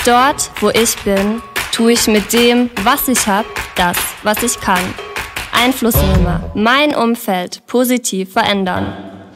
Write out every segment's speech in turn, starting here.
Dort, wo ich bin, tue ich mit dem, was ich habe, das, was ich kann. Einflussnehmer, mein Umfeld positiv verändern.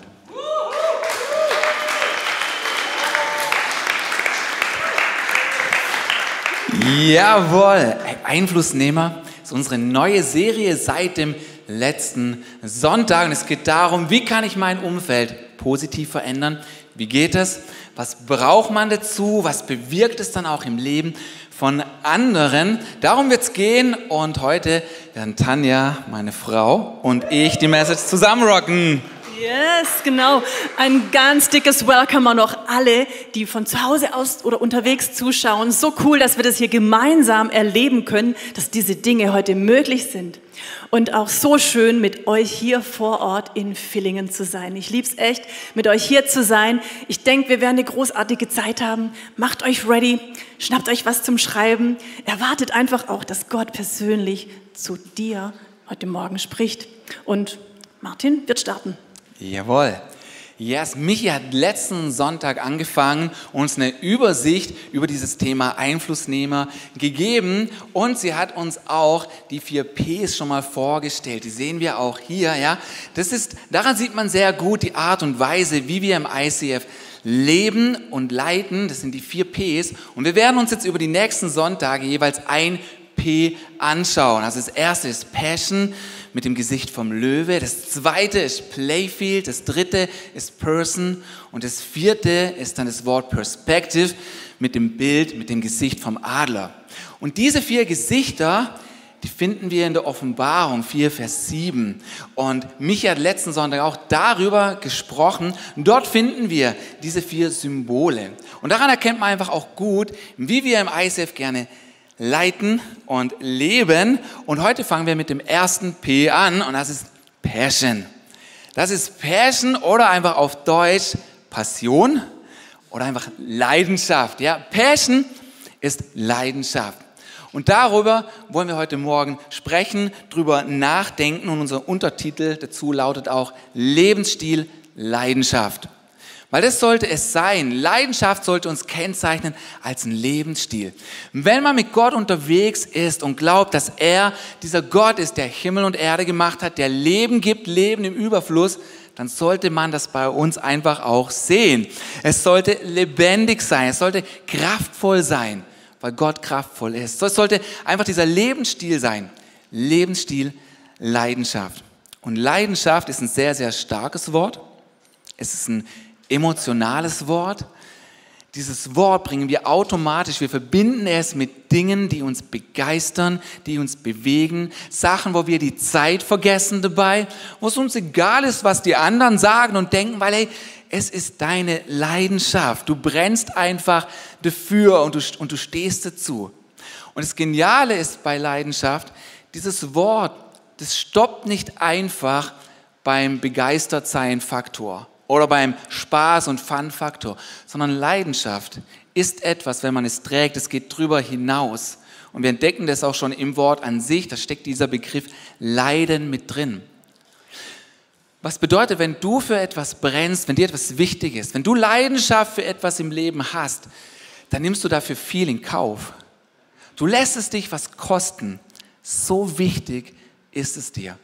Jawohl, Einflussnehmer ist unsere neue Serie seit dem letzten Sonntag. Und es geht darum, wie kann ich mein Umfeld positiv verändern? Wie geht es? Was braucht man dazu? Was bewirkt es dann auch im Leben von anderen? Darum wird es gehen. Und heute werden Tanja, meine Frau, und ich die Message zusammenrocken. Yes, genau. Ein ganz dickes Welcome an noch alle, die von zu Hause aus oder unterwegs zuschauen. So cool, dass wir das hier gemeinsam erleben können, dass diese Dinge heute möglich sind. Und auch so schön, mit euch hier vor Ort in Villingen zu sein. Ich liebe es echt, mit euch hier zu sein. Ich denke, wir werden eine großartige Zeit haben. Macht euch ready, schnappt euch was zum Schreiben. Erwartet einfach auch, dass Gott persönlich zu dir heute Morgen spricht. Und Martin wird starten. Jawohl. Yes, Michi hat letzten Sonntag angefangen, uns eine Übersicht über dieses Thema Einflussnehmer gegeben und sie hat uns auch die 4 Ps schon mal vorgestellt. Die sehen wir auch hier, ja. Daran sieht man sehr gut die Art und Weise, wie wir im ICF leben und leiten. Das sind die 4 Ps und wir werden uns jetzt über die nächsten Sonntage jeweils ein P anschauen. Also das erste ist Passion mit dem Gesicht vom Löwe, das zweite ist Playfield, das dritte ist Person und das vierte ist dann das Wort Perspective mit dem Bild, mit dem Gesicht vom Adler. Und diese 4 Gesichter, die finden wir in der Offenbarung 4, Vers 7. Und Michi hat letzten Sonntag auch darüber gesprochen. Und dort finden wir diese 4 Symbole. Und daran erkennt man einfach auch gut, wie wir im ICF gerne leiten und leben. Und heute fangen wir mit dem ersten P an und das ist Passion. Das ist Passion oder einfach auf Deutsch Passion oder einfach Leidenschaft. Ja, Passion ist Leidenschaft. Und darüber wollen wir heute Morgen sprechen, drüber nachdenken und unser Untertitel dazu lautet auch Lebensstil Leidenschaft. Weil das sollte es sein. Leidenschaft sollte uns kennzeichnen als ein Lebensstil. Wenn man mit Gott unterwegs ist und glaubt, dass er dieser Gott ist, der Himmel und Erde gemacht hat, der Leben gibt, Leben im Überfluss, dann sollte man das bei uns einfach auch sehen. Es sollte lebendig sein, es sollte kraftvoll sein, weil Gott kraftvoll ist. So, es sollte einfach dieser Lebensstil sein. Lebensstil, Leidenschaft. Und Leidenschaft ist ein sehr, sehr starkes Wort. Es ist ein emotionales Wort. Dieses Wort bringen wir automatisch, wir verbinden es mit Dingen, die uns begeistern, die uns bewegen, Sachen, wo wir die Zeit vergessen dabei, wo es uns egal ist, was die anderen sagen und denken, weil hey, es ist deine Leidenschaft. Du brennst einfach dafür und du stehst dazu. Und das Geniale ist bei Leidenschaft, dieses Wort, das stoppt nicht einfach beim Begeistertsein-Faktor oder beim Spaß- und Fun-Faktor, sondern Leidenschaft ist etwas, wenn man es trägt, es geht drüber hinaus. Und wir entdecken das auch schon im Wort an sich, da steckt dieser Begriff Leiden mit drin. Was bedeutet, wenn du für etwas brennst, wenn dir etwas wichtig ist, wenn du Leidenschaft für etwas im Leben hast, dann nimmst du dafür viel in Kauf. Du lässt es dich was kosten. So wichtig ist es dir.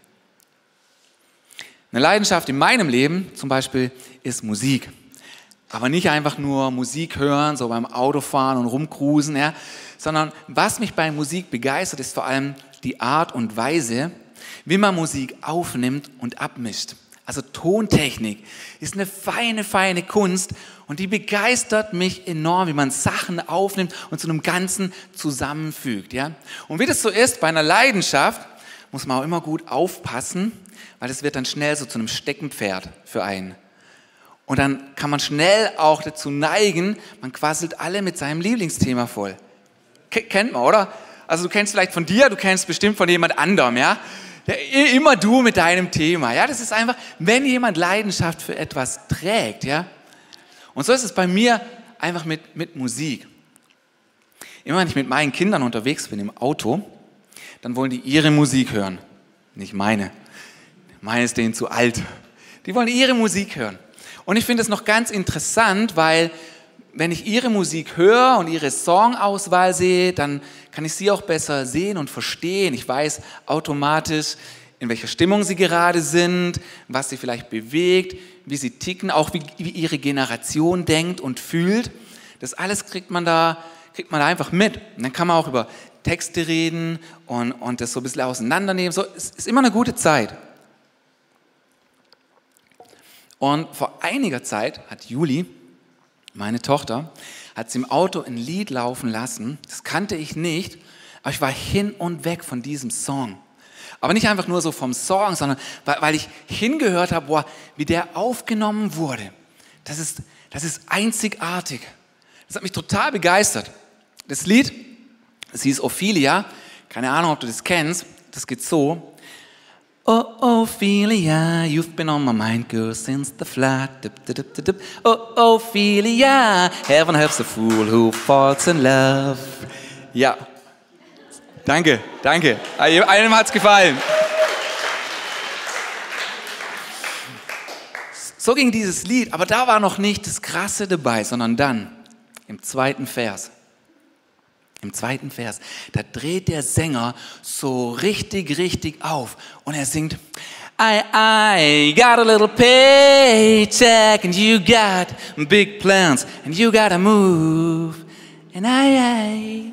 Eine Leidenschaft in meinem Leben zum Beispiel ist Musik. Aber nicht einfach nur Musik hören, so beim Autofahren und rumcruisen, ja, sondern was mich bei Musik begeistert, ist vor allem die Art und Weise, wie man Musik aufnimmt und abmischt. Also Tontechnik ist eine feine, feine Kunst und die begeistert mich enorm, wie man Sachen aufnimmt und zu einem Ganzen zusammenfügt. Ja? Und wie das so ist bei einer Leidenschaft, muss man auch immer gut aufpassen, weil das wird dann schnell so zu einem Steckenpferd für einen. Und dann kann man schnell auch dazu neigen, man quasselt alle mit seinem Lieblingsthema voll. Kennt man, oder? Also du kennst vielleicht von dir, du kennst bestimmt von jemand anderem, ja? Ja, immer du mit deinem Thema, ja? Das ist einfach, wenn jemand Leidenschaft für etwas trägt, ja? Und so ist es bei mir einfach mit Musik. Immer wenn ich mit meinen Kindern unterwegs bin im Auto, dann wollen die ihre Musik hören, nicht meine. Meine ist denen zu alt. Die wollen ihre Musik hören. Und ich finde es noch ganz interessant, weil wenn ich ihre Musik höre und ihre Songauswahl sehe, dann kann ich sie auch besser sehen und verstehen. Ich weiß automatisch, in welcher Stimmung sie gerade sind, was sie vielleicht bewegt, wie sie ticken, auch wie ihre Generation denkt und fühlt. Das alles kriegt man da einfach mit. Und dann kann man auch über Texte reden und das so ein bisschen auseinandernehmen. So, es ist immer eine gute Zeit. Und vor einiger Zeit hat Juli, meine Tochter, hat sie im Auto ein Lied laufen lassen. Das kannte ich nicht, aber ich war hin und weg von diesem Song. Aber nicht einfach nur so vom Song, sondern weil ich hingehört habe, boah, wie der aufgenommen wurde. Das ist einzigartig. Das hat mich total begeistert. Das Lied, das hieß Ophelia. Keine Ahnung, ob du das kennst. Das geht so. Oh, Ophelia, you've been on my mind, girl, since the flood. Oh, Ophelia, heaven helps the fool who falls in love. Ja, danke. Einem hat's gefallen. So ging dieses Lied, aber da war noch nicht das Krasse dabei, sondern dann im zweiten Vers. Da dreht der Sänger so richtig auf und er singt I got a little paycheck and you got big plans and you gotta move and I.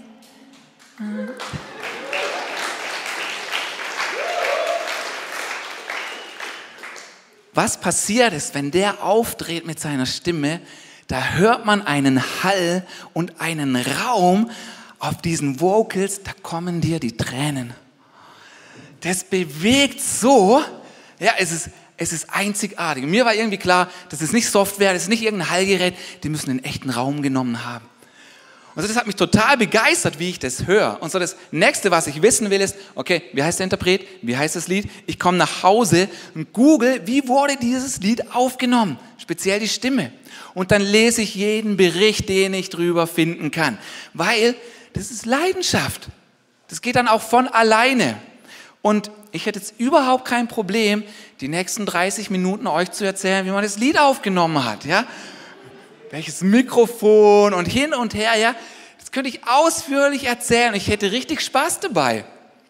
Was passiert ist, wenn der aufdreht mit seiner Stimme, da hört man einen Hall und einen Raum. Auf diesen Vocals, da kommen dir die Tränen. Das bewegt so, ja, es ist einzigartig. Und mir war irgendwie klar, das ist nicht Software, das ist nicht irgendein Hallgerät, die müssen einen echten Raum genommen haben. Und so, das hat mich total begeistert, wie ich das höre. Und so das Nächste, was ich wissen will, ist, okay, wie heißt der Interpret, wie heißt das Lied? Ich komme nach Hause und google, wie wurde dieses Lied aufgenommen? Speziell die Stimme. Und dann lese ich jeden Bericht, den ich drüber finden kann. Weil das ist Leidenschaft. Das geht dann auch von alleine. Und ich hätte jetzt überhaupt kein Problem, die nächsten 30 Minuten euch zu erzählen, wie man das Lied aufgenommen hat. Ja? Welches Mikrofon und hin und her. Ja? Das könnte ich ausführlich erzählen. Ich hätte richtig Spaß dabei.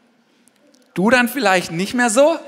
Du dann vielleicht nicht mehr so?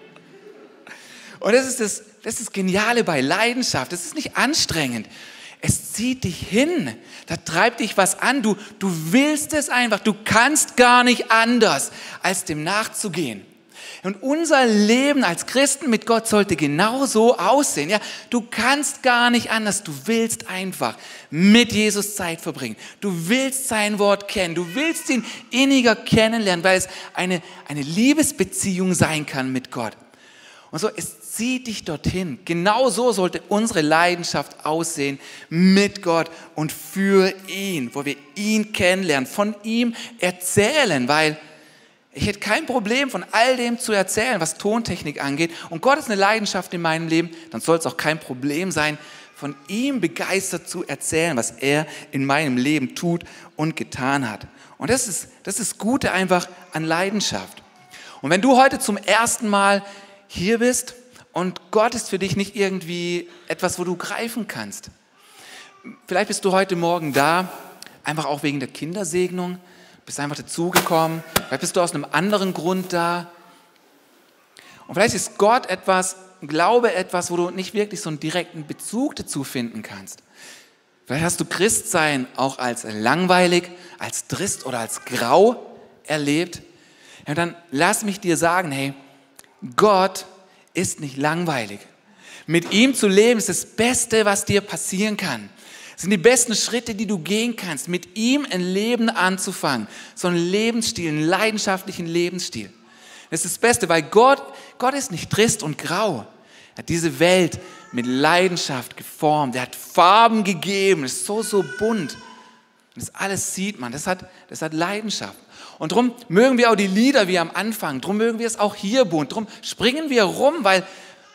Und das ist das Geniale bei Leidenschaft. Das ist nicht anstrengend. Es zieht dich hin, da treibt dich was an, du willst es einfach, du kannst gar nicht anders, als dem nachzugehen. Und unser Leben als Christen mit Gott sollte genau so aussehen. Ja? Du kannst gar nicht anders, du willst einfach mit Jesus Zeit verbringen. Du willst sein Wort kennen, du willst ihn inniger kennenlernen, weil es eine Liebesbeziehung sein kann mit Gott. Und so, es zieht dich dorthin. Genau so sollte unsere Leidenschaft aussehen mit Gott und für ihn, wo wir ihn kennenlernen, von ihm erzählen, weil ich hätte kein Problem, von all dem zu erzählen, was Tontechnik angeht. Und Gott ist eine Leidenschaft in meinem Leben, dann soll es auch kein Problem sein, von ihm begeistert zu erzählen, was er in meinem Leben tut und getan hat. Und das ist das Gute einfach an Leidenschaft. Und wenn du heute zum ersten Mal hier bist und Gott ist für dich nicht irgendwie etwas, wo du greifen kannst. Vielleicht bist du heute Morgen da, einfach auch wegen der Kindersegnung, bist einfach dazugekommen, vielleicht bist du aus einem anderen Grund da. Und vielleicht ist Gott etwas, Glaube etwas, wo du nicht wirklich so einen direkten Bezug dazu finden kannst. Vielleicht hast du Christsein auch als langweilig, als trist oder als grau erlebt. Ja, dann lass mich dir sagen, hey, Gott ist nicht langweilig. Mit ihm zu leben ist das Beste, was dir passieren kann. Das sind die besten Schritte, die du gehen kannst, mit ihm ein Leben anzufangen. So einen Lebensstil, einen leidenschaftlichen Lebensstil. Das ist das Beste, weil Gott ist nicht trist und grau. Er hat diese Welt mit Leidenschaft geformt. Er hat Farben gegeben. Es ist so bunt. Das alles sieht man. Das hat Leidenschaft. Und darum mögen wir auch die Lieder wie am Anfang. Darum mögen wir es auch hier bunt. Darum springen wir rum, weil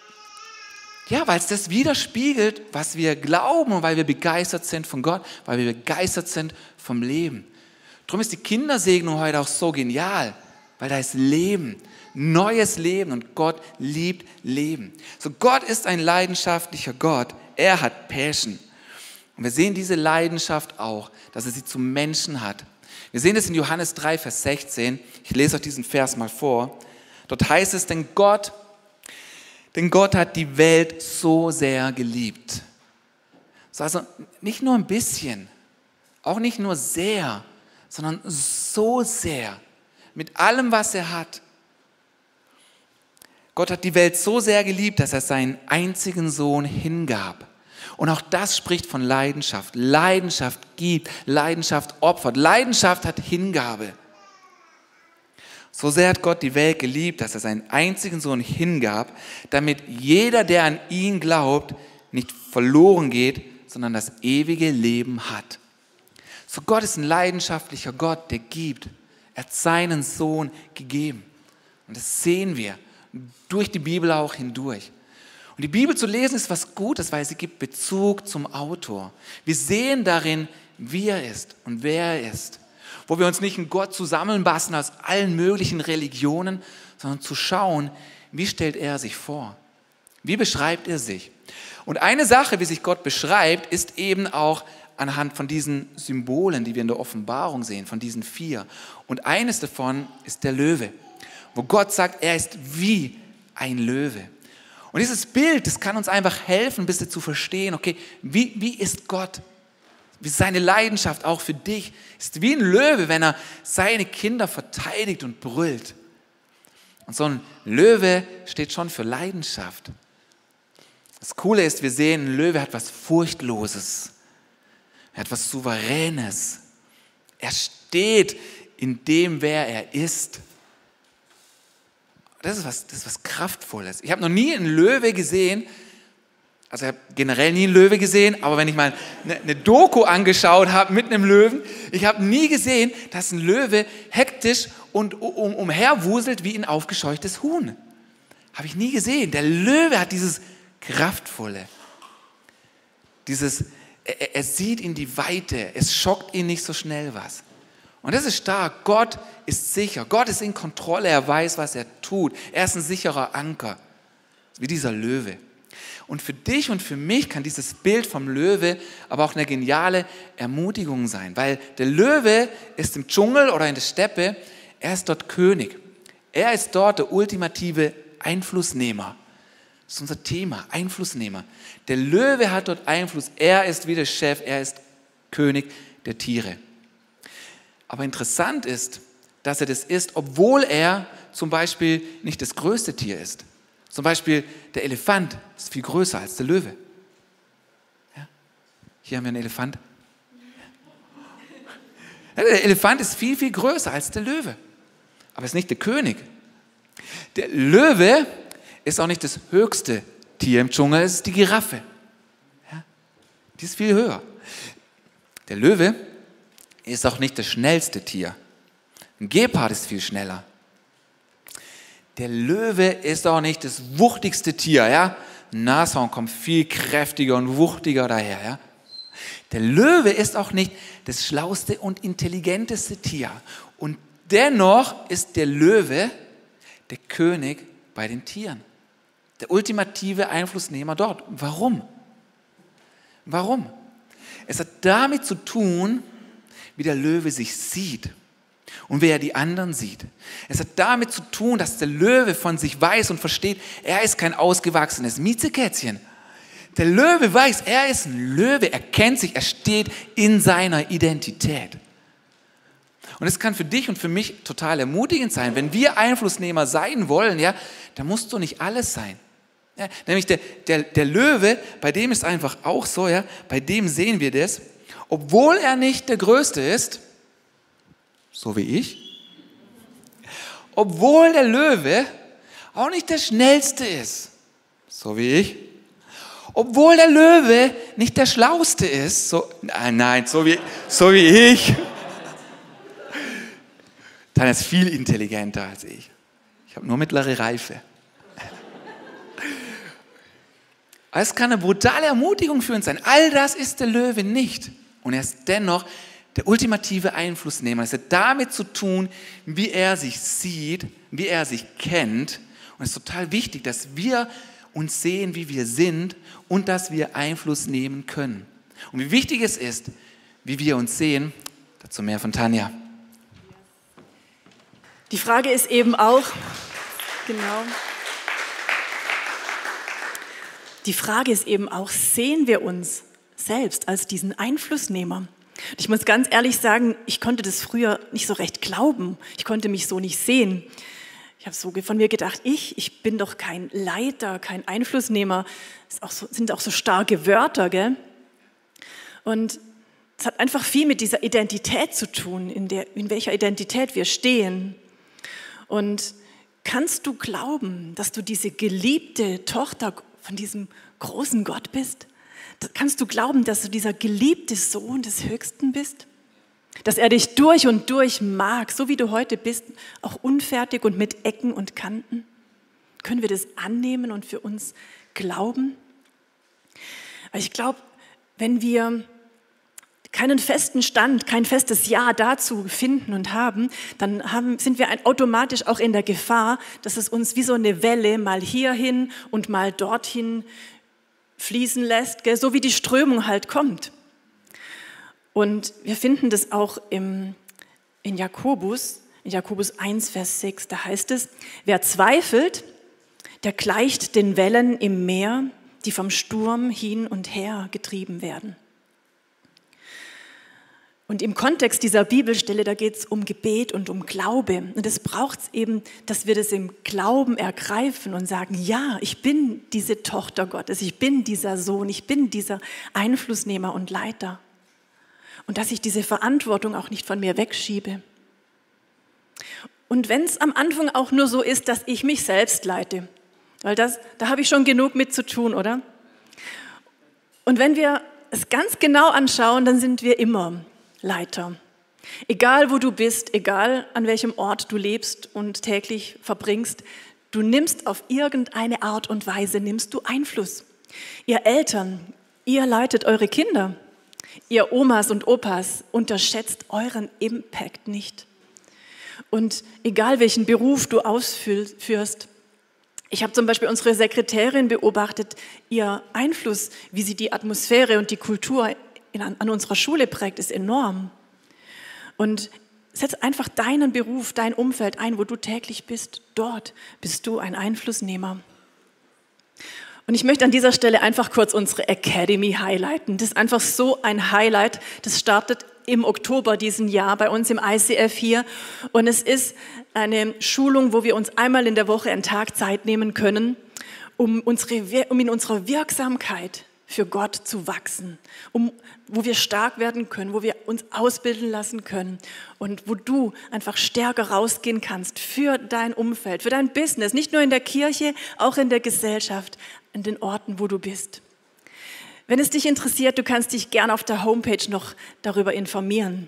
es das widerspiegelt, was wir glauben und weil wir begeistert sind von Gott, weil wir begeistert sind vom Leben. Darum ist die Kindersegnung heute auch so genial, weil da ist Leben, neues Leben und Gott liebt Leben. So, Gott ist ein leidenschaftlicher Gott. Er hat Passion. Und wir sehen diese Leidenschaft auch, dass er sie zum Menschen hat. Wir sehen es in Johannes 3, Vers 16. Ich lese euch diesen Vers mal vor. Dort heißt es, denn Gott hat die Welt so sehr geliebt. Also nicht nur ein bisschen, auch nicht nur sehr, sondern so sehr, mit allem, was er hat. Gott hat die Welt so sehr geliebt, dass er seinen einzigen Sohn hingab. Und auch das spricht von Leidenschaft. Leidenschaft gibt, Leidenschaft opfert, Leidenschaft hat Hingabe. So sehr hat Gott die Welt geliebt, dass er seinen einzigen Sohn hingab, damit jeder, der an ihn glaubt, nicht verloren geht, sondern das ewige Leben hat. So Gott ist ein leidenschaftlicher Gott, der gibt. Er hat seinen Sohn gegeben. Und das sehen wir durch die Bibel auch hindurch. Und die Bibel zu lesen ist was Gutes, weil sie gibt Bezug zum Autor. Wir sehen darin, wie er ist und wer er ist. Wo wir uns nicht einen Gott zusammenbasteln aus allen möglichen Religionen, sondern zu schauen, wie stellt er sich vor? Wie beschreibt er sich? Und eine Sache, wie sich Gott beschreibt, ist eben auch anhand von diesen Symbolen, die wir in der Offenbarung sehen, von diesen 4. Und eines davon ist der Löwe, wo Gott sagt, er ist wie ein Löwe. Und dieses Bild, das kann uns einfach helfen, ein bisschen zu verstehen, okay, wie ist Gott? Wie seine Leidenschaft auch für dich ist wie ein Löwe, wenn er seine Kinder verteidigt und brüllt. Und so ein Löwe steht schon für Leidenschaft. Das Coole ist, wir sehen, ein Löwe hat was Furchtloses. Er hat was Souveränes. Er steht in dem, wer er ist. Das ist was Kraftvolles. Ich habe noch nie einen Löwe gesehen, also ich habe generell nie einen Löwe gesehen, aber wenn ich mal eine Doku angeschaut habe mit einem Löwen, ich habe nie gesehen, dass ein Löwe hektisch und umherwuselt wie ein aufgescheuchtes Huhn. Habe ich nie gesehen. Der Löwe hat dieses Kraftvolle. Er sieht in die Weite, es schockt ihn nicht so schnell was. Und das ist stark. Gott ist sicher, Gott ist in Kontrolle, er weiß, was er tut. Er ist ein sicherer Anker, wie dieser Löwe. Und für dich und für mich kann dieses Bild vom Löwe aber auch eine geniale Ermutigung sein, weil der Löwe ist im Dschungel oder in der Steppe, er ist dort König. Er ist dort der ultimative Einflussnehmer. Das ist unser Thema, Einflussnehmer. Der Löwe hat dort Einfluss, er ist wie der Chef, er ist König der Tiere. Aber interessant ist, dass er das ist, obwohl er zum Beispiel nicht das größte Tier ist. Zum Beispiel der Elefant ist viel größer als der Löwe. Ja? Hier haben wir einen Elefant. Ja, der Elefant ist viel, viel größer als der Löwe. Aber ist nicht der König. Der Löwe ist auch nicht das höchste Tier im Dschungel, es ist die Giraffe. Ja? Die ist viel höher. Der Löwe ist auch nicht das schnellste Tier. Ein Gepard ist viel schneller. Der Löwe ist auch nicht das wuchtigste Tier. Ja? Ein Nashorn kommt viel kräftiger und wuchtiger daher. Ja? Der Löwe ist auch nicht das schlauste und intelligenteste Tier. Und dennoch ist der Löwe der König bei den Tieren. Der ultimative Einflussnehmer dort. Warum? Warum? Es hat damit zu tun, wie der Löwe sich sieht und wie er die anderen sieht. Es hat damit zu tun, dass der Löwe von sich weiß und versteht, er ist kein ausgewachsenes Miezekätzchen. Der Löwe weiß, er ist ein Löwe, er kennt sich, er steht in seiner Identität. Und es kann für dich und für mich total ermutigend sein, wenn wir Einflussnehmer sein wollen, ja, dann musst du nicht alles sein. Ja, nämlich der Löwe, bei dem ist einfach auch so, ja, bei dem sehen wir das, obwohl er nicht der Größte ist, so wie ich, obwohl der Löwe auch nicht der Schnellste ist, so wie ich, obwohl der Löwe nicht der Schlauste ist, so wie ich, dann ist viel intelligenter als ich. Ich habe nur mittlere Reife. Aber es kann eine brutale Ermutigung für uns sein. All das ist der Löwe nicht. Und er ist dennoch der ultimative Einflussnehmer. Es hat damit zu tun, wie er sich sieht, wie er sich kennt. Und es ist total wichtig, dass wir uns sehen, wie wir sind und dass wir Einfluss nehmen können. Und wie wichtig es ist, wie wir uns sehen, dazu mehr von Tanja. Die Frage ist eben auch, genau, die Frage ist eben auch, sehen wir uns selbst als diesen Einflussnehmer? Und ich muss ganz ehrlich sagen, ich konnte das früher nicht so recht glauben. Ich konnte mich so nicht sehen. Ich habe so von mir gedacht, ich bin doch kein Leiter, kein Einflussnehmer. Das sind auch so starke Wörter, gell? Und es hat einfach viel mit dieser Identität zu tun, in welcher Identität wir stehen. Und kannst du glauben, dass du diese geliebte Tochter von diesem großen Gott bist? Kannst du glauben, dass du dieser geliebte Sohn des Höchsten bist? Dass er dich durch und durch mag, so wie du heute bist, auch unfertig und mit Ecken und Kanten? Können wir das annehmen und für uns glauben? Weil ich glaube, wenn wir keinen festen Stand, kein festes Ja dazu finden und haben, dann sind wir automatisch auch in der Gefahr, dass es uns wie so eine Welle mal hierhin und mal dorthin fließen lässt, gell? So wie die Strömung halt kommt. Und wir finden das auch in Jakobus 1, Vers 6, da heißt es, wer zweifelt, der gleicht den Wellen im Meer, die vom Sturm hin und her getrieben werden. Und im Kontext dieser Bibelstelle, da geht es um Gebet und um Glaube. Und es braucht es eben, dass wir das im Glauben ergreifen und sagen, ja, ich bin diese Tochter Gottes, ich bin dieser Sohn, ich bin dieser Einflussnehmer und Leiter. Und dass ich diese Verantwortung auch nicht von mir wegschiebe. Und wenn es am Anfang auch nur so ist, dass ich mich selbst leite, weil da habe ich schon genug mit zu tun, oder? Und wenn wir es ganz genau anschauen, dann sind wir immer Leiter. Egal wo du bist, egal an welchem Ort du lebst und täglich verbringst, du nimmst auf irgendeine Art und Weise, nimmst du Einfluss. Ihr Eltern, ihr leitet eure Kinder. Ihr Omas und Opas, unterschätzt euren Impact nicht. Und egal welchen Beruf du ausführst, ich habe zum Beispiel unsere Sekretärin beobachtet, ihr Einfluss, wie sie die Atmosphäre und die Kultur an unserer Schule prägt, ist enorm. Und setz einfach deinen Beruf, dein Umfeld ein, wo du täglich bist. Dort bist du ein Einflussnehmer. Und ich möchte an dieser Stelle einfach kurz unsere Academy highlighten. Das ist einfach so ein Highlight. Das startet im Oktober diesen Jahr bei uns im ICF hier. Und es ist eine Schulung, wo wir uns einmal in der Woche einen Tag Zeit nehmen können, um in unserer Wirksamkeit für Gott zu wachsen, wo wir stark werden können, wo wir uns ausbilden lassen können und wo du einfach stärker rausgehen kannst für dein Umfeld, für dein Business, nicht nur in der Kirche, auch in der Gesellschaft, an den Orten, wo du bist. Wenn es dich interessiert, du kannst dich gern auf der Homepage noch darüber informieren.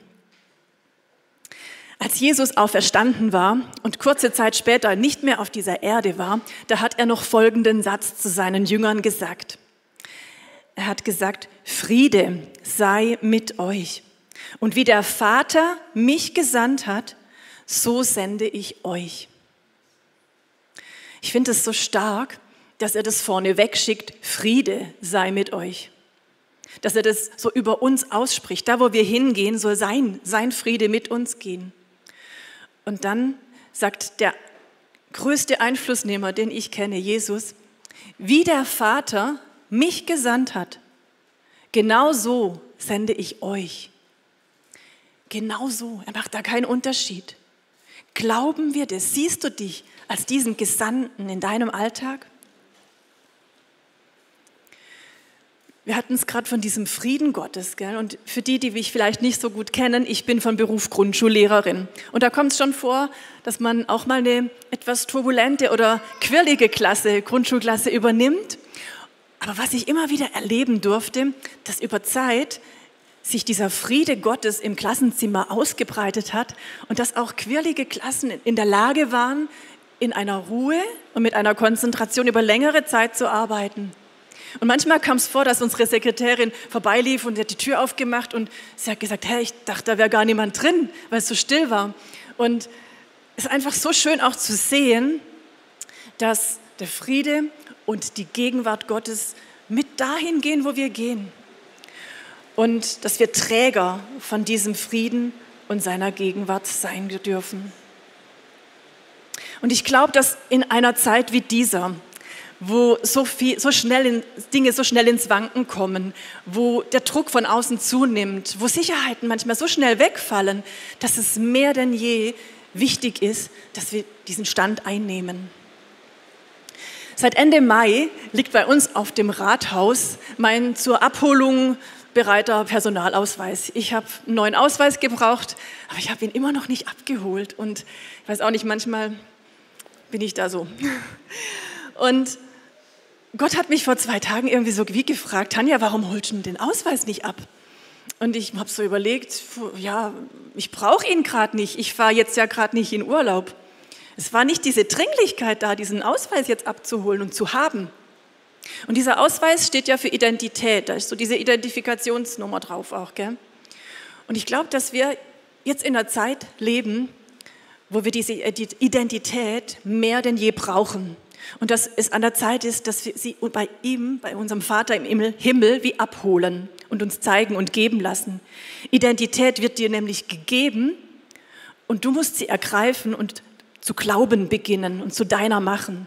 Als Jesus auferstanden war und kurze Zeit später nicht mehr auf dieser Erde war, da hat er noch folgenden Satz zu seinen Jüngern gesagt. Er hat gesagt, Friede sei mit euch. Und wie der Vater mich gesandt hat, so sende ich euch. Ich finde es so stark, dass er das vorne wegschickt, Friede sei mit euch. Dass er das so über uns ausspricht. Da, wo wir hingehen, soll sein Friede mit uns gehen. Und dann sagt der größte Einflussnehmer, den ich kenne, Jesus, wie der Vater mich gesandt hat, genau so sende ich euch. Genau so, er macht da keinen Unterschied. Glauben wir das? Siehst du dich als diesen Gesandten in deinem Alltag? Wir hatten es gerade von diesem Frieden Gottes, gell? Und für die mich vielleicht nicht so gut kennen, ich bin von Beruf Grundschullehrerin. Und da kommt es schon vor, dass man auch mal eine etwas turbulente oder quirlige Grundschulklasse übernimmt. Aber was ich immer wieder erleben durfte, dass über Zeit sich dieser Friede Gottes im Klassenzimmer ausgebreitet hat und dass auch quirlige Klassen in der Lage waren, in einer Ruhe und mit einer Konzentration über längere Zeit zu arbeiten. Und manchmal kam es vor, dass unsere Sekretärin vorbeilief und sie hat die Tür aufgemacht und sie hat gesagt, hey, ich dachte, da wäre gar niemand drin, weil es so still war. Und es ist einfach so schön auch zu sehen, dass der Friede und die Gegenwart Gottes mit dahin gehen, wo wir gehen. und dass wir Träger von diesem Frieden und seiner Gegenwart sein dürfen. Und ich glaube, dass in einer Zeit wie dieser, wo Dinge so schnell ins Wanken kommen, wo der Druck von außen zunimmt, wo Sicherheiten manchmal so schnell wegfallen, dass es mehr denn je wichtig ist, dass wir diesen Stand einnehmen. Seit Ende Mai liegt bei uns auf dem Rathaus mein zur Abholung bereiter Personalausweis. Ich habe einen neuen Ausweis gebraucht, aber ich habe ihn immer noch nicht abgeholt. Und ich weiß auch nicht, manchmal bin ich da so. Und Gott hat mich vor 2 Tagen irgendwie so wie gefragt, Tanja, warum holst du den Ausweis nicht ab? Und ich habe so überlegt, ja, ich brauche ihn gerade nicht. Ich fahre jetzt ja gerade nicht in Urlaub. Es war nicht diese Dringlichkeit da, diesen Ausweis jetzt abzuholen und zu haben. Und dieser Ausweis steht ja für Identität. Da ist so diese Identifikationsnummer drauf auch, gell? Und ich glaube, dass wir jetzt in einer Zeit leben, wo wir diese Identität mehr denn je brauchen. Und dass es an der Zeit ist, dass wir sie bei ihm, bei unserem Vater im Himmel, wie abholen und uns zeigen und geben lassen. Identität wird dir nämlich gegeben und du musst sie ergreifen und zu glauben beginnen und zu deiner machen.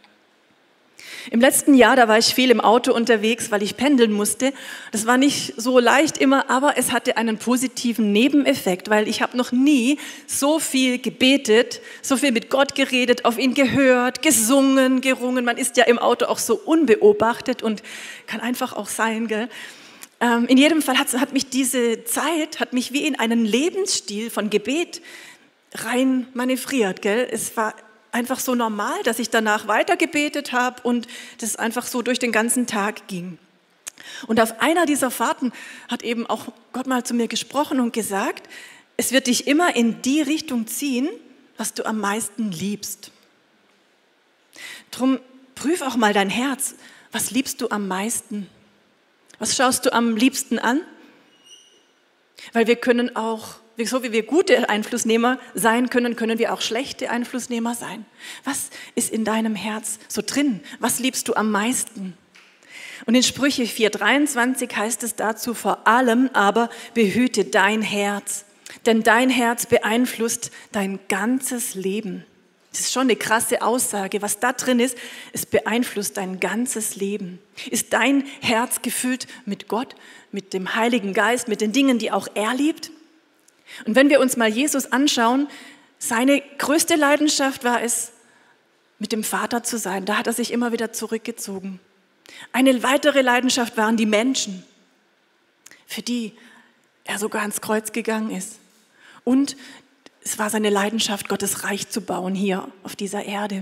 Im letzten Jahr, da war ich viel im Auto unterwegs, weil ich pendeln musste. Das war nicht so leicht immer, aber es hatte einen positiven Nebeneffekt, weil ich habe noch nie so viel gebetet, so viel mit Gott geredet, auf ihn gehört, gesungen, gerungen. Man ist ja im Auto auch so unbeobachtet und kann einfach auch sein, gell? In jedem Fall hat mich diese Zeit, hat mich wie in einen Lebensstil von Gebet rein manövriert, gell? Es war einfach so normal, dass ich danach weitergebetet habe und das einfach so durch den ganzen Tag ging. Und auf einer dieser Fahrten hat eben auch Gott mal zu mir gesprochen und gesagt, es wird dich immer in die Richtung ziehen, was du am meisten liebst. Drum prüf auch mal dein Herz, was liebst du am meisten? Was schaust du am liebsten an? Weil wir können auch, so wie wir gute Einflussnehmer sein können, können wir auch schlechte Einflussnehmer sein. Was ist in deinem Herz so drin? Was liebst du am meisten? Und in Sprüche 4,23 heißt es dazu, vor allem aber behüte dein Herz, denn dein Herz beeinflusst dein ganzes Leben. Das ist schon eine krasse Aussage. Was da drin ist, es beeinflusst dein ganzes Leben. Ist dein Herz gefüllt mit Gott, mit dem Heiligen Geist, mit den Dingen, die auch er liebt? Und wenn wir uns mal Jesus anschauen, seine größte Leidenschaft war es, mit dem Vater zu sein. Da hat er sich immer wieder zurückgezogen. Eine weitere Leidenschaft waren die Menschen, für die er sogar ans Kreuz gegangen ist. Und es war seine Leidenschaft, Gottes Reich zu bauen hier auf dieser Erde.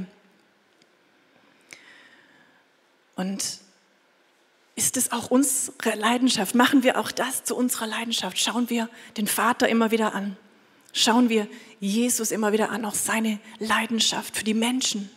Und ist es auch unsere Leidenschaft? Machen wir auch das zu unserer Leidenschaft? Schauen wir den Vater immer wieder an? Schauen wir Jesus immer wieder an, auch seine Leidenschaft für die Menschen?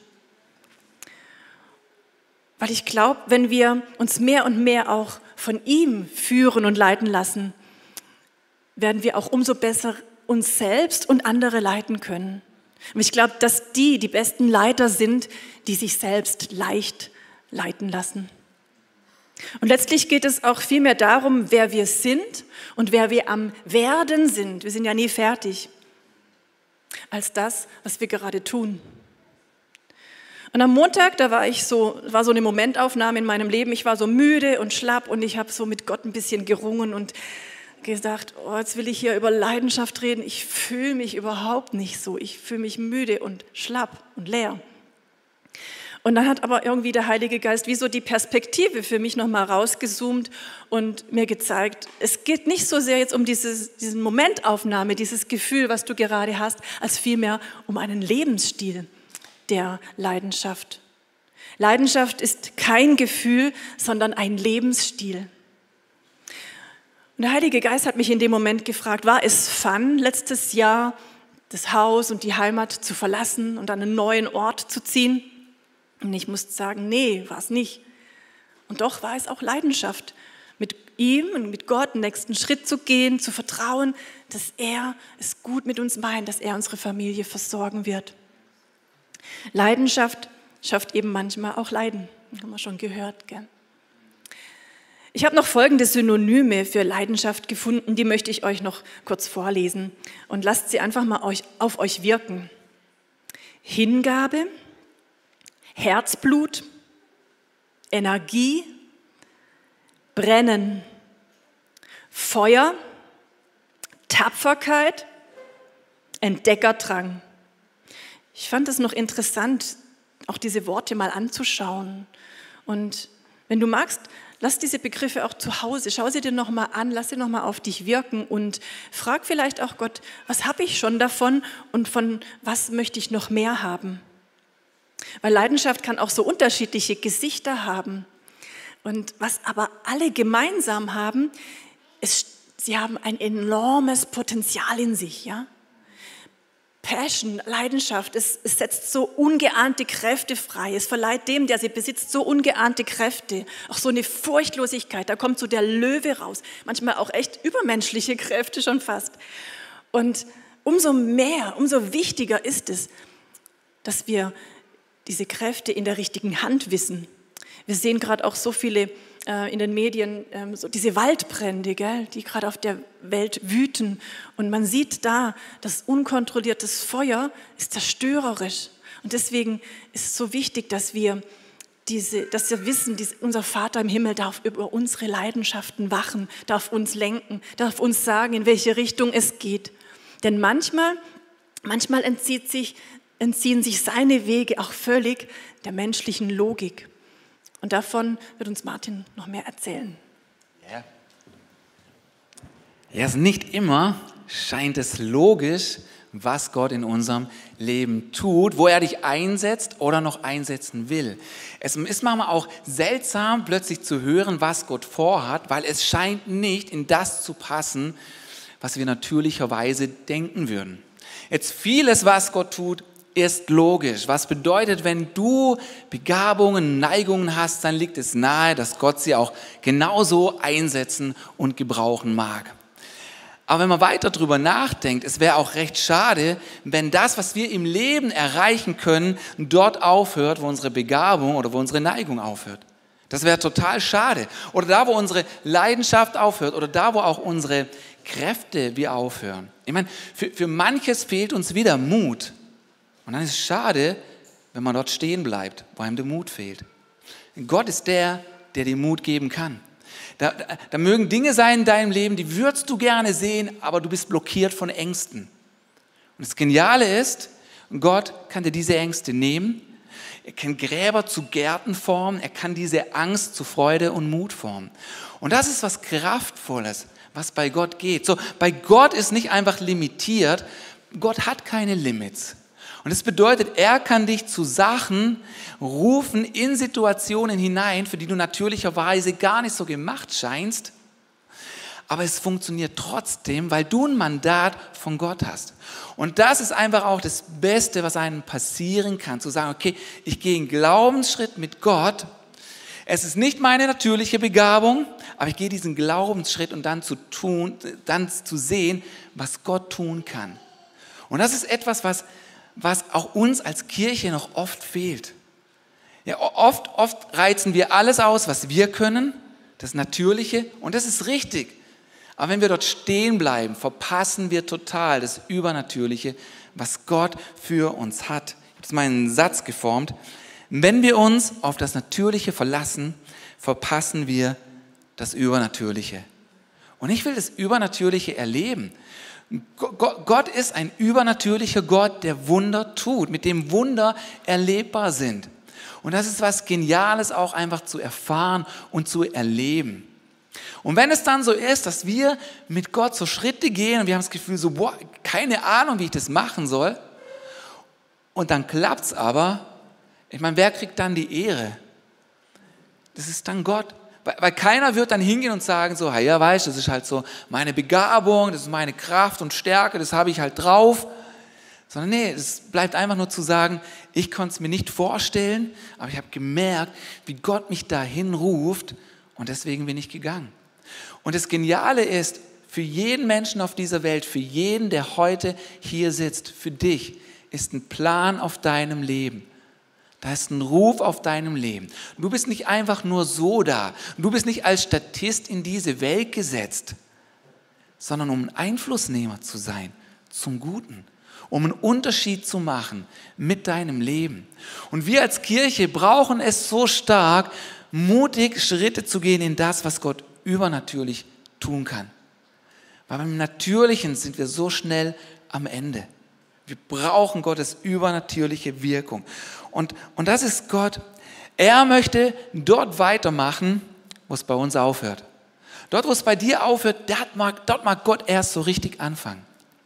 Weil ich glaube, wenn wir uns mehr und mehr auch von ihm führen und leiten lassen, werden wir auch umso besser uns selbst und andere leiten können. Und ich glaube, dass die besten Leiter sind, die sich selbst leicht leiten lassen. Und letztlich geht es auch viel mehr darum, wer wir sind und wer wir am Werden sind. Wir sind ja nie fertig, als das, was wir gerade tun. Und am Montag, da war so eine Momentaufnahme in meinem Leben. Ich war so müde und schlapp und ich habe so mit Gott ein bisschen gerungen und gesagt, oh, jetzt will ich hier über Leidenschaft reden. Ich fühle mich überhaupt nicht so. Ich fühle mich müde und schlapp und leer. Und dann hat aber irgendwie der Heilige Geist wie so die Perspektive für mich nochmal rausgezoomt und mir gezeigt, es geht nicht so sehr jetzt um diesen Momentaufnahme, dieses Gefühl, was du gerade hast, als vielmehr um einen Lebensstil der Leidenschaft. Leidenschaft ist kein Gefühl, sondern ein Lebensstil. Und der Heilige Geist hat mich in dem Moment gefragt, war es Fun, letztes Jahr das Haus und die Heimat zu verlassen und an einen neuen Ort zu ziehen? Und ich musste sagen, nee, war es nicht. Und doch war es auch Leidenschaft, mit ihm und mit Gott den nächsten Schritt zu gehen, zu vertrauen, dass er es gut mit uns meint, dass er unsere Familie versorgen wird. Leidenschaft schafft eben manchmal auch Leiden, haben wir schon gehört, gell? Ich habe noch folgende Synonyme für Leidenschaft gefunden, die möchte ich euch noch kurz vorlesen und lasst sie einfach mal auf euch wirken. Hingabe, Herzblut, Energie, Brennen, Feuer, Tapferkeit, Entdeckerdrang. Ich fand es noch interessant, auch diese Worte mal anzuschauen. Und wenn du magst, lass diese Begriffe auch zu Hause, schau sie dir nochmal an, lass sie nochmal auf dich wirken und frag vielleicht auch Gott, was habe ich schon davon und von was möchte ich noch mehr haben? Weil Leidenschaft kann auch so unterschiedliche Gesichter haben. Und was aber alle gemeinsam haben, ist, sie haben ein enormes Potenzial in sich, ja? Passion, Leidenschaft, es setzt so ungeahnte Kräfte frei. Es verleiht dem, der sie besitzt, so ungeahnte Kräfte. Auch so eine Furchtlosigkeit, da kommt so der Löwe raus. Manchmal auch echt übermenschliche Kräfte schon fast. Und umso mehr, umso wichtiger ist es, dass wir diese Kräfte in der richtigen Hand wissen. Wir sehen gerade auch so viele in den Medien, so diese Waldbrände, gell, die gerade auf der Welt wüten. Und man sieht da, das unkontrolliertes Feuer ist zerstörerisch. Und deswegen ist es so wichtig, dass wir wissen, unser Vater im Himmel darf über unsere Leidenschaften wachen, darf uns lenken, darf uns sagen, in welche Richtung es geht. Denn manchmal entziehen sich seine Wege auch völlig der menschlichen Logik. Und davon wird uns Martin noch mehr erzählen. Ja, nicht immer scheint es logisch, was Gott in unserem Leben tut, wo er dich einsetzt oder noch einsetzen will. Es ist manchmal auch seltsam, plötzlich zu hören, was Gott vorhat, weil es scheint nicht in das zu passen, was wir natürlicherweise denken würden. Jetzt vieles, was Gott tut, ist logisch. Was bedeutet, wenn du Begabungen, Neigungen hast, dann liegt es nahe, dass Gott sie auch genauso einsetzen und gebrauchen mag. Aber wenn man weiter drüber nachdenkt, es wäre auch recht schade, wenn das, was wir im Leben erreichen können, dort aufhört, wo unsere Begabung oder wo unsere Neigung aufhört. Das wäre total schade. Oder da, wo unsere Leidenschaft aufhört oder da, wo auch unsere Kräfte wir aufhören. Ich meine, für manches fehlt uns wieder Mut. Und dann ist es schade, wenn man dort stehen bleibt, wo einem der Mut fehlt. Gott ist der dir Mut geben kann. Da mögen Dinge sein in deinem Leben, die würdest du gerne sehen, aber du bist blockiert von Ängsten. Und das Geniale ist, Gott kann dir diese Ängste nehmen. Er kann Gräber zu Gärten formen. Er kann diese Angst zu Freude und Mut formen. Und das ist was Kraftvolles, was bei Gott geht. So, bei Gott ist nicht einfach limitiert. Gott hat keine Limits. Und das bedeutet, er kann dich zu Sachen rufen, in Situationen hinein, für die du natürlicherweise gar nicht so gemacht scheinst. Aber es funktioniert trotzdem, weil du ein Mandat von Gott hast. Und das ist einfach auch das Beste, was einem passieren kann. Zu sagen, okay, ich gehe einen Glaubensschritt mit Gott. Es ist nicht meine natürliche Begabung, aber ich gehe diesen Glaubensschritt und dann zu sehen, was Gott tun kann. Und das ist etwas, was auch uns als Kirche noch oft fehlt. Ja, oft reizen wir alles aus, was wir können, das Natürliche, und das ist richtig. Aber wenn wir dort stehen bleiben, verpassen wir total das Übernatürliche, was Gott für uns hat. Ich habe jetzt mal einen Satz geformt. Wenn wir uns auf das Natürliche verlassen, verpassen wir das Übernatürliche. Und ich will das Übernatürliche erleben. Gott ist ein übernatürlicher Gott, der Wunder tut, mit dem Wunder erlebbar sind. Und das ist was Geniales auch einfach zu erfahren und zu erleben. Und wenn es dann so ist, dass wir mit Gott so Schritte gehen und wir haben das Gefühl so, boah, keine Ahnung, wie ich das machen soll. Und dann klappt es aber. Ich meine, wer kriegt dann die Ehre? Das ist dann Gott. Weil keiner wird dann hingehen und sagen so, ja, weißt du, das ist halt so meine Begabung, das ist meine Kraft und Stärke, das habe ich halt drauf. Sondern nee, es bleibt einfach nur zu sagen, ich konnte es mir nicht vorstellen, aber ich habe gemerkt, wie Gott mich dahin ruft und deswegen bin ich gegangen. Und das Geniale ist, für jeden Menschen auf dieser Welt, für jeden, der heute hier sitzt, für dich ist ein Plan auf deinem Leben. Da ist ein Ruf auf deinem Leben. Du bist nicht einfach nur so da. Du bist nicht als Statist in diese Welt gesetzt, sondern um ein Einflussnehmer zu sein zum Guten, um einen Unterschied zu machen mit deinem Leben. Und wir als Kirche brauchen es so stark, mutig Schritte zu gehen in das, was Gott übernatürlich tun kann. Weil beim Natürlichen sind wir so schnell am Ende. Wir brauchen Gottes übernatürliche Wirkung. Und das ist Gott. Er möchte dort weitermachen, wo es bei uns aufhört. Dort, wo es bei dir aufhört, dort mag Gott erst so richtig anfangen.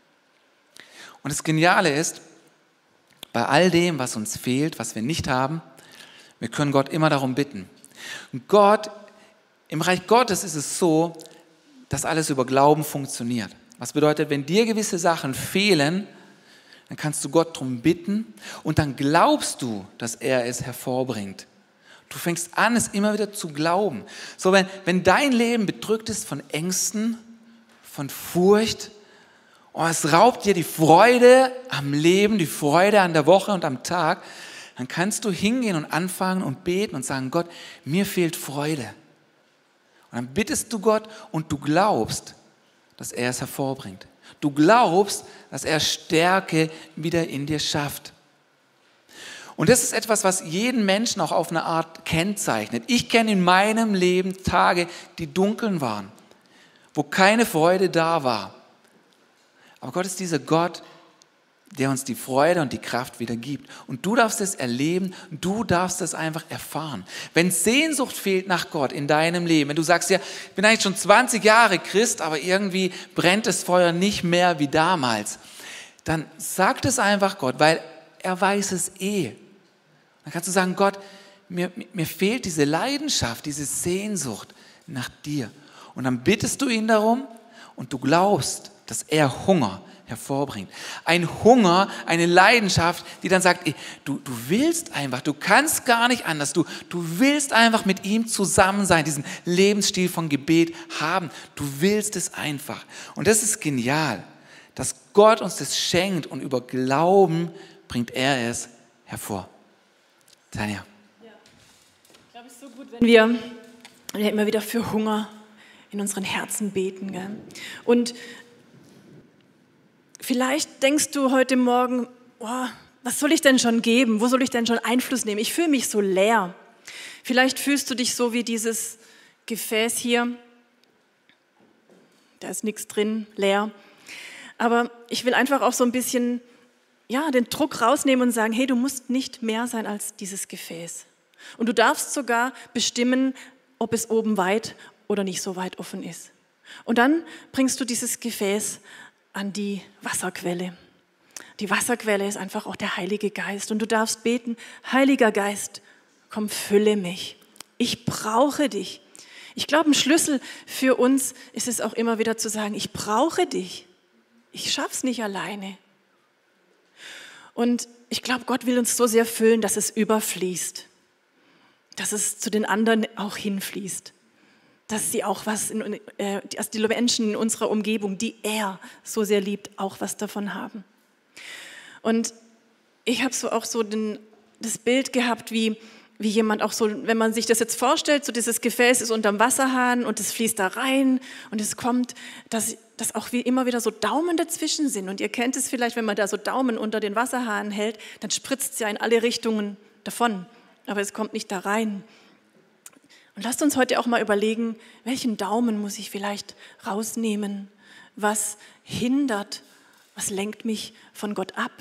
Und das Geniale ist, bei all dem, was uns fehlt, was wir nicht haben, wir können Gott immer darum bitten. Und Gott, im Reich Gottes ist es so, dass alles über Glauben funktioniert. Was bedeutet, wenn dir gewisse Sachen fehlen, dann kannst du Gott darum bitten und dann glaubst du, dass er es hervorbringt. Du fängst an, es immer wieder zu glauben. So, wenn dein Leben bedrückt ist von Ängsten, von Furcht, und es raubt dir die Freude am Leben, die Freude an der Woche und am Tag, dann kannst du hingehen und anfangen und beten und sagen, Gott, mir fehlt Freude. Und dann bittest du Gott und du glaubst, dass er es hervorbringt. Du glaubst, dass er Stärke wieder in dir schafft. Und das ist etwas, was jeden Menschen auch auf eine Art kennzeichnet. Ich kenne in meinem Leben Tage, die dunkeln waren, wo keine Freude da war. Aber Gott ist dieser Gott, der uns die Freude und die Kraft wieder gibt. Und du darfst es erleben, du darfst es einfach erfahren. Wenn Sehnsucht fehlt nach Gott in deinem Leben, wenn du sagst, ja, ich bin eigentlich schon 20 Jahre Christ, aber irgendwie brennt das Feuer nicht mehr wie damals, dann sag es einfach Gott, weil er weiß es eh. Dann kannst du sagen, Gott, mir fehlt diese Leidenschaft, diese Sehnsucht nach dir. Und dann bittest du ihn darum und du glaubst, dass er Hunger hervorbringt. Ein Hunger, eine Leidenschaft, die dann sagt, ey, du willst einfach, du kannst gar nicht anders, du willst einfach mit ihm zusammen sein, diesen Lebensstil von Gebet haben. Du willst es einfach. Und das ist genial, dass Gott uns das schenkt und über Glauben bringt er es hervor. Tanja. Ja, ich glaube, es ist so gut, wenn wir immer wieder für Hunger in unseren Herzen beten. Gell? Und vielleicht denkst du heute Morgen, oh, was soll ich denn schon geben? Wo soll ich denn schon Einfluss nehmen? Ich fühle mich so leer. Vielleicht fühlst du dich so wie dieses Gefäß hier. Da ist nichts drin, leer. Aber ich will einfach auch so ein bisschen den Druck rausnehmen und sagen, hey, du musst nicht mehr sein als dieses Gefäß. Und du darfst sogar bestimmen, ob es oben weit oder nicht so weit offen ist. Und dann bringst du dieses Gefäß an die Wasserquelle. Die Wasserquelle ist einfach auch der Heilige Geist. Und du darfst beten, Heiliger Geist, komm, fülle mich. Ich brauche dich. Ich glaube, ein Schlüssel für uns ist es auch immer wieder zu sagen, ich brauche dich. Ich schaff's nicht alleine. Und ich glaube, Gott will uns so sehr füllen, dass es überfließt. Dass es zu den anderen auch hinfließt. Dass sie auch dass die Menschen in unserer Umgebung, die er so sehr liebt, auch was davon haben. Und ich habe das Bild gehabt, wie jemand auch so, wenn man sich das jetzt vorstellt, so dieses Gefäß ist unterm Wasserhahn und es fließt da rein und es kommt, dass auch wie immer wieder so Daumen dazwischen sind. Und ihr kennt es vielleicht, wenn man da so Daumen unter den Wasserhahn hält, dann spritzt es ja in alle Richtungen davon, aber es kommt nicht da rein. Und lasst uns heute auch mal überlegen, welchen Daumen muss ich vielleicht rausnehmen? Was hindert, was lenkt mich von Gott ab?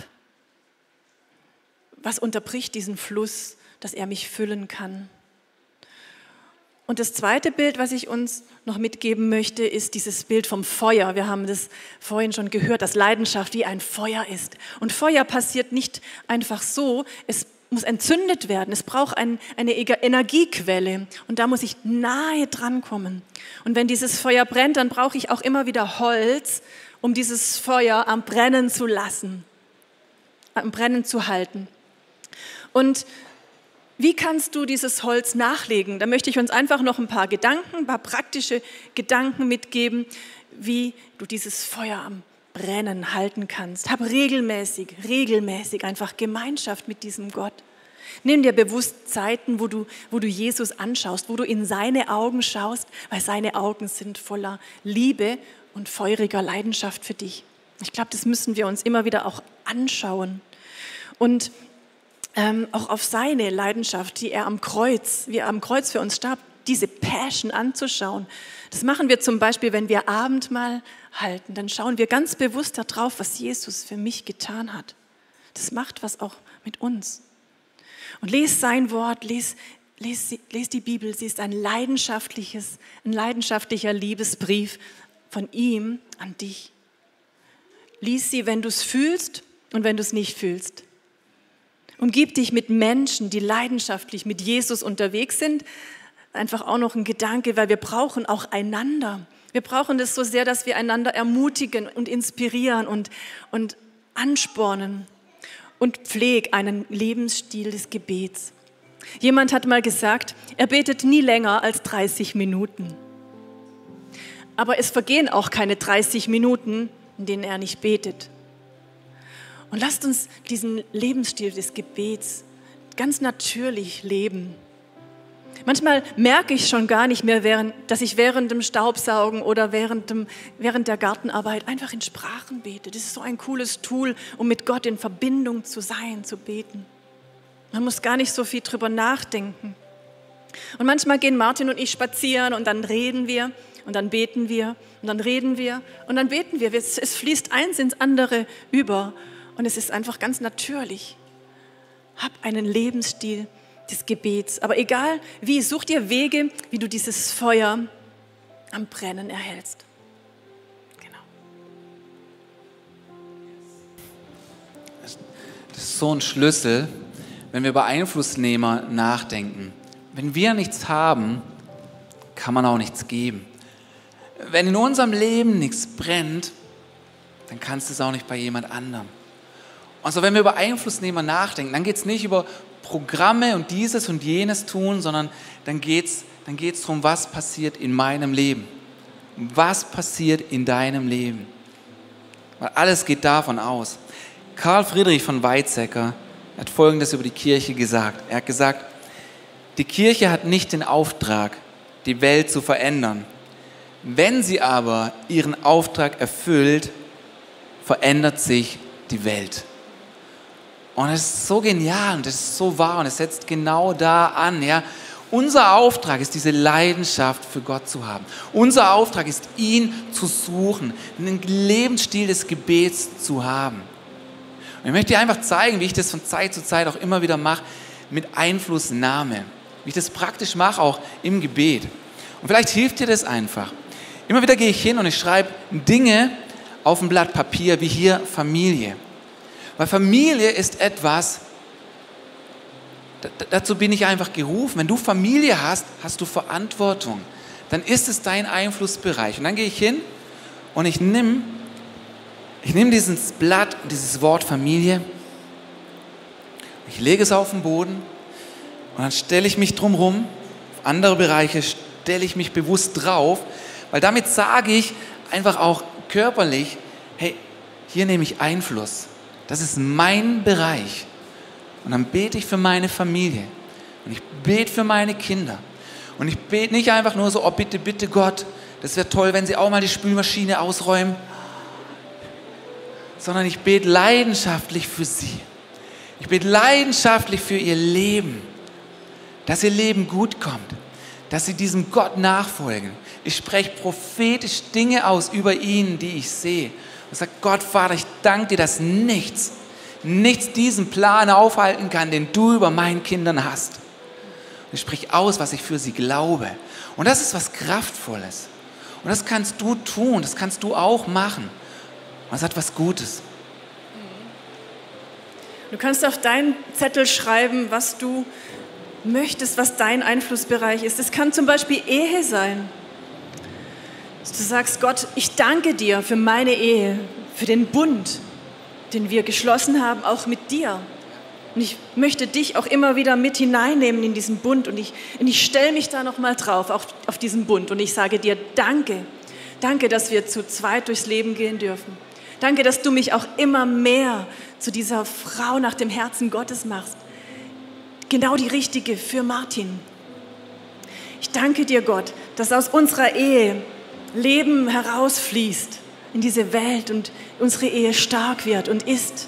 Was unterbricht diesen Fluss, dass er mich füllen kann? Und das zweite Bild, was ich uns noch mitgeben möchte, ist dieses Bild vom Feuer. Wir haben das vorhin schon gehört, dass Leidenschaft wie ein Feuer ist. Und Feuer passiert nicht einfach so, es muss entzündet werden. Es braucht eine Energiequelle und da muss ich nahe dran kommen. Und wenn dieses Feuer brennt, dann brauche ich auch immer wieder Holz, um dieses Feuer am Brennen zu lassen, am Brennen zu halten. Und wie kannst du dieses Holz nachlegen? Da möchte ich uns einfach noch ein paar praktische Gedanken mitgeben, wie du dieses Feuer am Brennen halten kannst. Hab regelmäßig einfach Gemeinschaft mit diesem Gott. Nimm dir bewusst Zeiten, wo du Jesus anschaust, wo du in seine Augen schaust, weil seine Augen sind voller Liebe und feuriger Leidenschaft für dich. Ich glaube, das müssen wir uns immer wieder auch anschauen. Und auch auf seine Leidenschaft, wie er am Kreuz für uns starb, diese Passion anzuschauen. Das machen wir zum Beispiel, wenn wir Abendmahl halten. Dann schauen wir ganz bewusst darauf, was Jesus für mich getan hat. Das macht was auch mit uns. Und lies sein Wort, lies die Bibel. Sie ist ein leidenschaftlicher Liebesbrief von ihm an dich. Lies sie, wenn du es fühlst und wenn du es nicht fühlst. Umgib dich mit Menschen, die leidenschaftlich mit Jesus unterwegs sind. Einfach auch noch ein Gedanke, weil wir brauchen auch einander. Wir brauchen das so sehr, dass wir einander ermutigen und inspirieren und anspornen. Und pfleg einen Lebensstil des Gebets. Jemand hat mal gesagt, er betet nie länger als 30 Minuten. Aber es vergehen auch keine 30 Minuten, in denen er nicht betet. Und lasst uns diesen Lebensstil des Gebets ganz natürlich leben. Manchmal merke ich schon gar nicht mehr, dass ich während dem Staubsaugen oder während der Gartenarbeit einfach in Sprachen bete. Das ist so ein cooles Tool, um mit Gott in Verbindung zu sein, zu beten. Man muss gar nicht so viel drüber nachdenken. Und manchmal gehen Martin und ich spazieren und dann reden wir und dann beten wir und dann reden wir und dann beten wir. Es fließt eins ins andere über und es ist einfach ganz natürlich. Hab einen Lebensstil des Gebets. Aber egal wie, such dir Wege, wie du dieses Feuer am Brennen erhältst. Genau. Das ist so ein Schlüssel, wenn wir über Einflussnehmer nachdenken. Wenn wir nichts haben, kann man auch nichts geben. Wenn in unserem Leben nichts brennt, dann kannst du es auch nicht bei jemand anderem. Also wenn wir über Einflussnehmer nachdenken, dann geht es nicht über Programme und dieses und jenes tun, sondern dann geht's darum, was passiert in meinem Leben. Was passiert in deinem Leben? Weil alles geht davon aus. Karl Friedrich von Weizsäcker hat Folgendes über die Kirche gesagt. Er hat gesagt, die Kirche hat nicht den Auftrag, die Welt zu verändern. Wenn sie aber ihren Auftrag erfüllt, verändert sich die Welt. Und es ist so genial und es ist so wahr und es setzt genau da an. Ja. Unser Auftrag ist, diese Leidenschaft für Gott zu haben. Unser Auftrag ist, ihn zu suchen, einen Lebensstil des Gebets zu haben. Und ich möchte dir einfach zeigen, wie ich das von Zeit zu Zeit auch immer wieder mache, mit Einflussnahme. Wie ich das praktisch mache, auch im Gebet. Und vielleicht hilft dir das einfach. Immer wieder gehe ich hin und ich schreibe Dinge auf ein Blatt Papier, wie hier Familie. Weil Familie ist etwas, dazu bin ich einfach gerufen. Wenn du Familie hast, hast du Verantwortung. Dann ist es dein Einflussbereich. Und dann gehe ich hin und ich nehme dieses Blatt, dieses Wort Familie, ich lege es auf den Boden und dann stelle ich mich drumherum, auf andere Bereiche stelle ich mich bewusst drauf, weil damit sage ich einfach auch körperlich, hey, hier nehme ich Einfluss. Das ist mein Bereich. Und dann bete ich für meine Familie. Und ich bete für meine Kinder. Und ich bete nicht einfach nur so, oh bitte, bitte Gott, das wäre toll, wenn sie auch mal die Spülmaschine ausräumen. Sondern ich bete leidenschaftlich für sie. Ich bete leidenschaftlich für ihr Leben. Dass ihr Leben gut kommt. Dass sie diesem Gott nachfolgen. Ich spreche prophetisch Dinge aus über ihn, die ich sehe. Und sage, Gott, Vater, ich danke dir, dass nichts diesen Plan aufhalten kann, den du über meinen Kindern hast. Und ich spreche aus, was ich für sie glaube. Und das ist was Kraftvolles. Und das kannst du tun, das kannst du auch machen. Und das hat was Gutes. Du kannst auf deinen Zettel schreiben, was du möchtest, was dein Einflussbereich ist. Es kann zum Beispiel Ehe sein. Du sagst, Gott, ich danke dir für meine Ehe, für den Bund, den wir geschlossen haben, auch mit dir. Und ich möchte dich auch immer wieder mit hineinnehmen in diesen Bund. Und ich stelle mich da nochmal drauf, auch auf diesen Bund. Und ich sage dir, danke. Danke, dass wir zu zweit durchs Leben gehen dürfen. Danke, dass du mich auch immer mehr zu dieser Frau nach dem Herzen Gottes machst. genau die richtige für Martin. Ich danke dir, Gott, dass aus unserer Ehe Leben herausfließt in diese Welt und unsere Ehe stark wird und ist.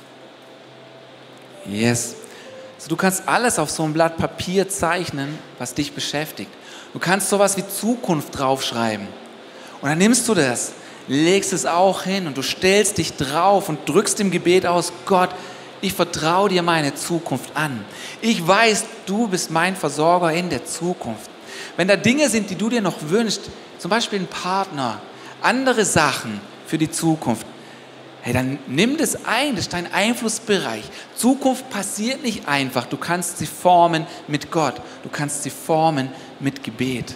Yes. Also du kannst alles auf so ein Blatt Papier zeichnen, was dich beschäftigt. Du kannst sowas wie Zukunft draufschreiben. Und dann nimmst du das, legst es auch hin und du stellst dich drauf und drückst im Gebet aus, Gott, ich vertraue dir meine Zukunft an. Ich weiß, du bist mein Versorger in der Zukunft. Wenn da Dinge sind, die du dir noch wünschst, zum Beispiel ein Partner, andere Sachen für die Zukunft, hey, dann nimm das ein, das ist dein Einflussbereich. Zukunft passiert nicht einfach, du kannst sie formen mit Gott, du kannst sie formen mit Gebet.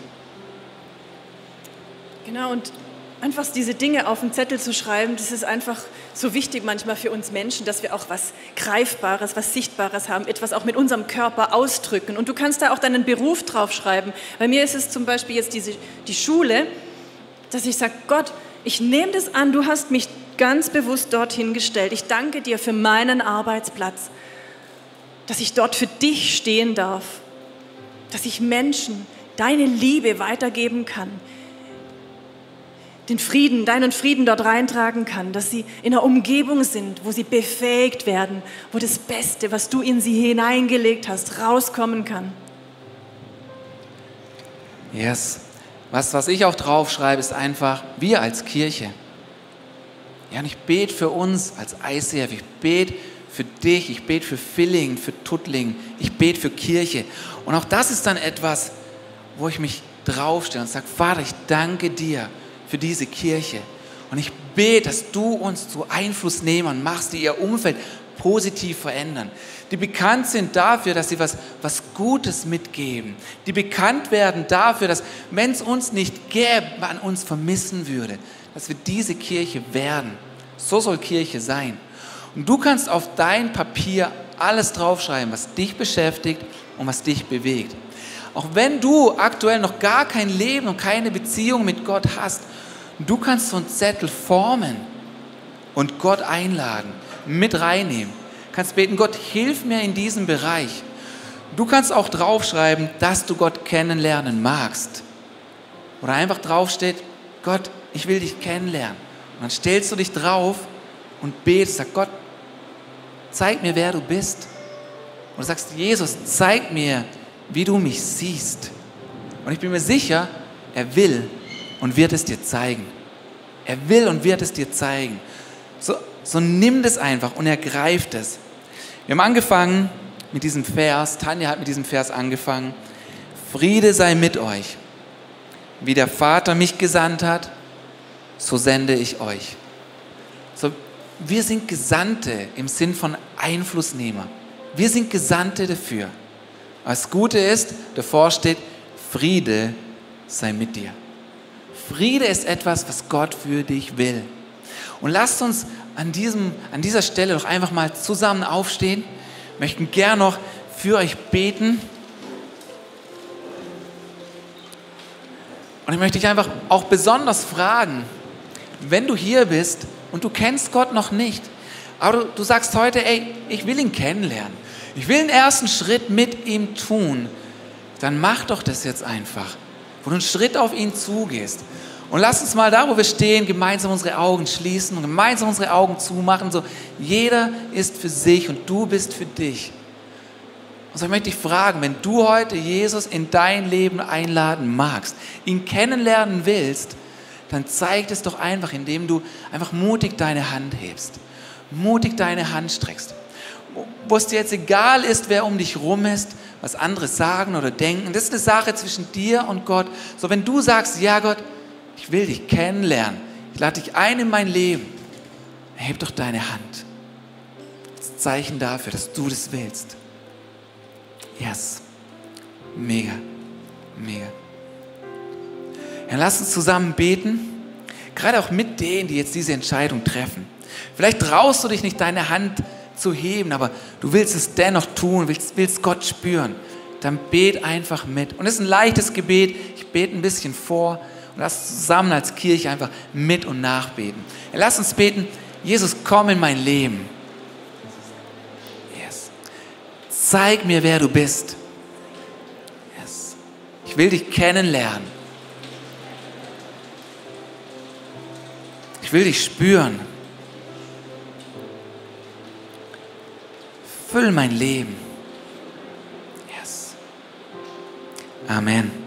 Genau, und einfach diese Dinge auf den Zettel zu schreiben, das ist einfach so wichtig manchmal für uns Menschen, dass wir auch was Greifbares, was Sichtbares haben, etwas auch mit unserem Körper ausdrücken. Und du kannst da auch deinen Beruf draufschreiben. Bei mir ist es zum Beispiel jetzt die Schule, dass ich sage, Gott, ich nehme das an, du hast mich ganz bewusst dorthin gestellt. Ich danke dir für meinen Arbeitsplatz, dass ich dort für dich stehen darf, dass ich Menschen deine Liebe weitergeben kann, den Frieden, deinen Frieden dort reintragen kann, dass sie in einer Umgebung sind, wo sie befähigt werden, wo das Beste, was du in sie hineingelegt hast, rauskommen kann. Yes. Was ich auch draufschreibe, ist einfach, wir als Kirche. Ja, und ich bete für uns als ICF, ich bete für dich, ich bete für Villingen, für Tuttlingen, ich bete für Kirche. Und auch das ist dann etwas, wo ich mich draufstelle und sage, Vater, ich danke dir für diese Kirche. Und ich bete, dass du uns zu Einflussnehmern machst, die ihr Umfeld positiv verändern. Die bekannt sind dafür, dass sie was Gutes mitgeben. Die bekannt werden dafür, dass, wenn es uns nicht gäbe, man uns vermissen würde. Dass wir diese Kirche werden. So soll Kirche sein. Und du kannst auf dein Papier alles draufschreiben, was dich beschäftigt und was dich bewegt. Auch wenn du aktuell noch gar kein Leben und keine Beziehung mit Gott hast, du kannst so einen Zettel formen und Gott einladen, mit reinnehmen. Du kannst beten, Gott, hilf mir in diesem Bereich. Du kannst auch draufschreiben, dass du Gott kennenlernen magst. Oder einfach draufsteht, Gott, ich will dich kennenlernen. Und dann stellst du dich drauf und betest, sag Gott, zeig mir, wer du bist. Und du sagst, Jesus, zeig mir, wie du mich siehst. Und ich bin mir sicher, er will und wird es dir zeigen. Er will und wird es dir zeigen. So nimm das einfach und ergreif es. Wir haben angefangen mit diesem Vers, Tanja hat mit diesem Vers angefangen. Friede sei mit euch. Wie der Vater mich gesandt hat, so sende ich euch. So, wir sind Gesandte im Sinn von Einflussnehmer. Wir sind Gesandte dafür. Das Gute ist, davor steht, Friede sei mit dir. Friede ist etwas, was Gott für dich will. Und lasst uns an dieser Stelle doch einfach mal zusammen aufstehen. Wir möchten gern noch für euch beten. Und ich möchte dich einfach auch besonders fragen, wenn du hier bist und du kennst Gott noch nicht, aber du sagst heute, ey, ich will ihn kennenlernen. Ich will den ersten Schritt mit ihm tun. Dann mach doch das jetzt einfach, wo du einen Schritt auf ihn zugehst. Und lass uns mal da, wo wir stehen, gemeinsam unsere Augen schließen und gemeinsam unsere Augen zumachen. So, jeder ist für sich und du bist für dich. Und so möchte ich fragen, wenn du heute Jesus in dein Leben einladen magst, ihn kennenlernen willst, dann zeig es doch einfach, indem du einfach mutig deine Hand hebst, mutig deine Hand streckst. Wo es dir jetzt egal ist, wer um dich rum ist, was andere sagen oder denken, das ist eine Sache zwischen dir und Gott. So, wenn du sagst, ja Gott, ich will dich kennenlernen, ich lade dich ein in mein Leben, heb doch deine Hand. Das Zeichen dafür, dass du das willst. Yes. Mega, mega. Ja, lass uns zusammen beten, gerade auch mit denen, die jetzt diese Entscheidung treffen. Vielleicht traust du dich nicht, deine Hand zu heben, aber du willst es dennoch tun, willst Gott spüren. Dann bet einfach mit. Und es ist ein leichtes Gebet. Ich bete ein bisschen vor und lass uns zusammen als Kirche einfach mit und nachbeten. Ja, lass uns beten, Jesus, komm in mein Leben. Yes. Zeig mir, wer du bist. Yes. Ich will dich kennenlernen. Ich will dich spüren. Füll mein Leben. Yes. Amen.